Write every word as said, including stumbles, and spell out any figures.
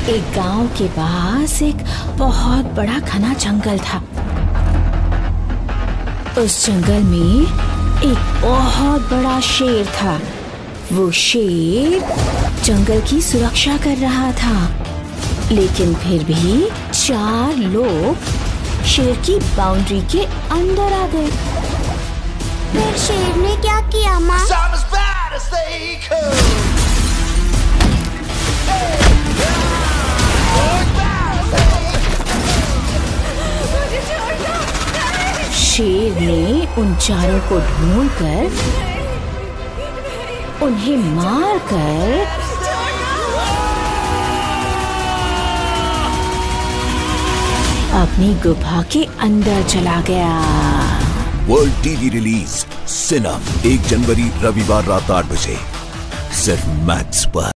एक गांव के पास एक बहुत बड़ा घना जंगल था। उस जंगल में एक बहुत बड़ा शेर था। वो शेर जंगल की सुरक्षा कर रहा था, लेकिन फिर भी चार लोग शेर की बाउंड्री के अंदर आ गए। फिर शेर ने क्या किया माँ? शेर ने उन चारों को ढूंढकर उन्हें मारकर अपनी गुफा के अंदर चला गया। वर्ल्ड टीवी रिलीज सिनम एक जनवरी रविवार रात आठ बजे सिर्फ मैक्स पर।